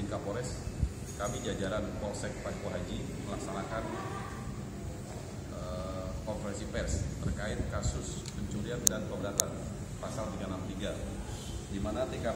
Kapolres, kami jajaran Polsek Patuhu Haji melaksanakan konferensi pers terkait kasus pencurian dan pemberatan pasal 363, di mana TKP